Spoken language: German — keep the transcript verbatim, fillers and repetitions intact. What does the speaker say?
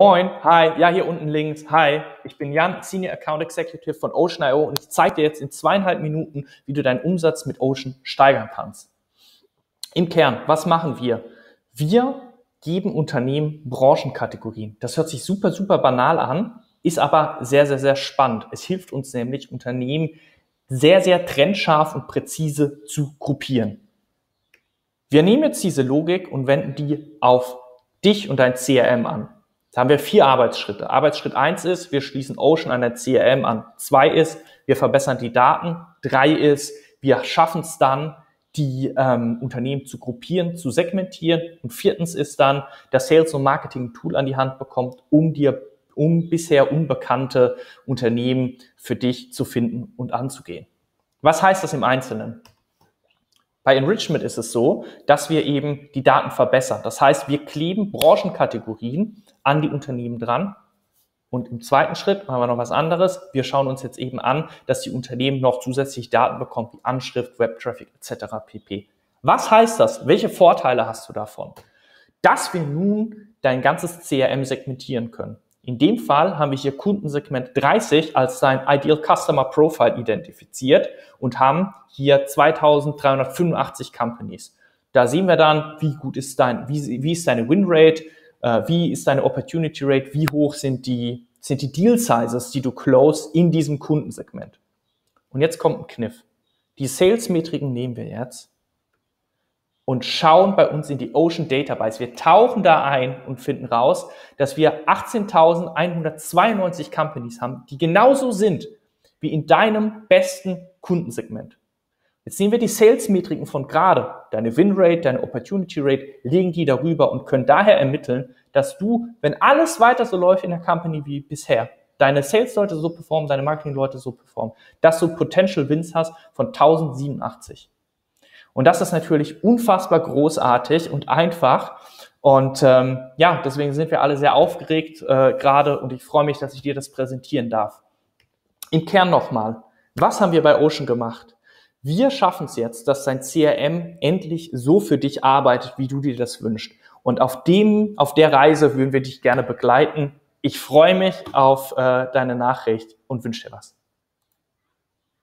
Moin, hi, ja hier unten links, hi, ich bin Jan, Senior Account Executive von Ocean Punkt i o und ich zeige dir jetzt in zweieinhalb Minuten, wie du deinen Umsatz mit Ocean steigern kannst. Im Kern, was machen wir? Wir geben Unternehmen Branchenkategorien. Das hört sich super, super banal an, ist aber sehr, sehr, sehr spannend. Es hilft uns nämlich, Unternehmen sehr, sehr trennscharf und präzise zu gruppieren. Wir nehmen jetzt diese Logik und wenden die auf dich und dein C R M an. Da haben wir vier Arbeitsschritte. Arbeitsschritt eins ist, wir schließen Ocean an dein C R M an. Zwei ist, wir verbessern die Daten. Drei ist, wir schaffen es dann, die ähm, Unternehmen zu gruppieren, zu segmentieren. Und viertens ist dann, das Sales- und Marketing-Tool an die Hand bekommt, um dir, um bisher unbekannte Unternehmen für dich zu finden und anzugehen. Was heißt das im Einzelnen? Bei Enrichment ist es so, dass wir eben die Daten verbessern. Das heißt, wir kleben Branchenkategorien an die Unternehmen dran. Und im zweiten Schritt machen wir noch was anderes. Wir schauen uns jetzt eben an, dass die Unternehmen noch zusätzlich Daten bekommen, wie Anschrift, Webtraffic et cetera pp. Was heißt das? Welche Vorteile hast du davon? Dass wir nun dein ganzes C R M segmentieren können. In dem Fall haben wir hier Kundensegment dreißig als sein Ideal Customer Profile identifiziert und haben hier zweitausenddreihundertfünfundachtzig Companies. Da sehen wir dann, wie gut ist dein, wie, wie ist deine Winrate, äh, wie ist deine Opportunity Rate, wie hoch sind die, sind die Deal Sizes, die du close in diesem Kundensegment. Und jetzt kommt ein Kniff. Die Sales-Metriken nehmen wir jetzt und schauen bei uns in die Ocean Database. Wir tauchen da ein und finden raus, dass wir achtzehntausendeinhundertzweiundneunzig Companies haben, die genauso sind wie in deinem besten Kundensegment. Jetzt sehen wir die Sales-Metriken von gerade, deine Win-Rate, deine Opportunity Rate, legen die darüber und können daher ermitteln, dass du, wenn alles weiter so läuft in der Company wie bisher, deine Sales-Leute so performen, deine Marketing-Leute so performen, dass du Potential Wins hast von tausendsiebenundachtzig. Und das ist natürlich unfassbar großartig und einfach. Und ähm, ja, deswegen sind wir alle sehr aufgeregt äh, gerade und ich freue mich, dass ich dir das präsentieren darf. Im Kern nochmal, was haben wir bei Ocean gemacht? Wir schaffen es jetzt, dass dein C R M endlich so für dich arbeitet, wie du dir das wünschst. Und auf dem, auf der Reise würden wir dich gerne begleiten. Ich freue mich auf äh, deine Nachricht und wünsche dir was.